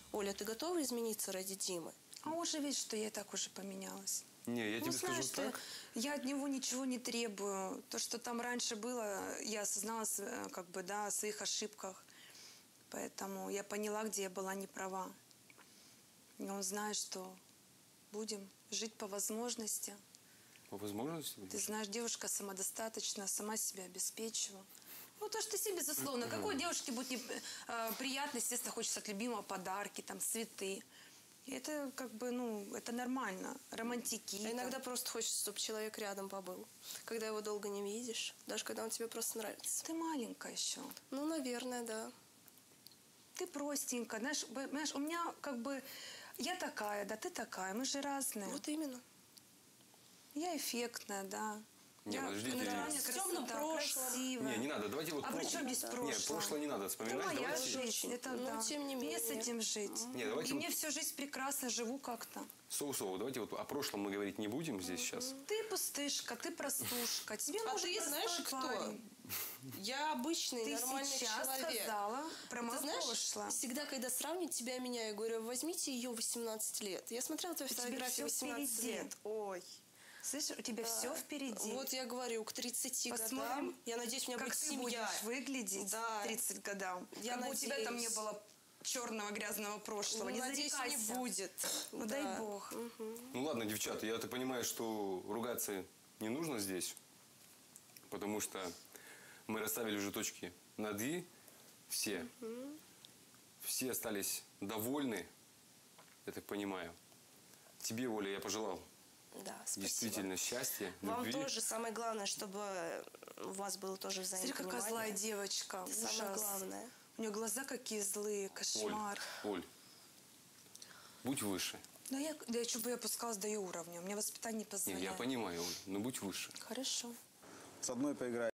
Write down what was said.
Оля, ты готова измениться ради Димы? А уже видишь, что я и так уже поменялась. Не, я тебе знаешь, скажу так. Я от него ничего не требую. То, что там раньше было, я осознала как бы, да, о своих ошибках. Поэтому я поняла, где я была не права. И он знает, что будем жить по возможности. По возможности? Ты знаешь, девушка самодостаточна, сама себя обеспечиваю. Ну, то, что себе, безусловно. Какой девушке будет приятно, естественно, хочется от любимого подарки, там, цветы. И это как бы, ну, это нормально. Романтики. А иногда просто хочется, чтобы человек рядом побыл. Когда его долго не видишь, даже когда он тебе просто нравится. Ты маленькая еще. Ну, наверное, да. Ты простенькая. Знаешь, у меня как бы... Я такая, да, ты такая. Мы же разные. Вот именно. Я эффектная, да. Не, подождите. натуральная С темным красота, прошлым. красивая. Не надо, давайте вот... А при чем здесь прошлое? Нет, прошлое не надо вспоминать. Это моя Давайте... жизнь, это Но да. тем не Мне с менее. этим жить. Не, давайте И вот- мне всю жизнь прекрасно живу как-то. Соу-соу, давайте вот о прошлом мы говорить не будем здесь сейчас. Ты пустышка, ты простушка. Тебе А нужен ты простой знаешь, кто? парень. Я обычный, Ты нормальный сейчас человек. сказала про Ты мое знаешь, прошлое. всегда, когда сравнивают тебя и меня, я говорю, возьмите ее 18 лет. Я смотрела твои тебе фотографии всё 18 впереди. лет. Ой. Слышишь, у тебя все впереди. Вот я говорю, к 30 Посмотрим, годам, я надеюсь, у меня как будет ты семья. будешь выглядеть Да. 30 годам. Я как бы у тебя там не надеюсь. было черного грязного прошлого. Ну, Не надеюсь, не зарекайся. будет. Ну, Да. дай бог. Ну ладно, девчата, я так понимаю, что ругаться не нужно здесь, потому что мы расставили уже точки над «и». Все. Все остались довольны, я так понимаю. Тебе, Оля, я пожелал Да, спасибо. действительно счастья, Вам любви. тоже самое главное, чтобы у вас было тоже Смотри, взаимопонимание. какая злая девочка. Это самое Ужас. главное. У нее глаза какие злые, кошмар. Оль, будь выше. Да я что бы я опускалась до ее уровня. У меня воспитание не Нет, позволяет. я понимаю, Оль, но будь выше. Хорошо. С одной поиграй.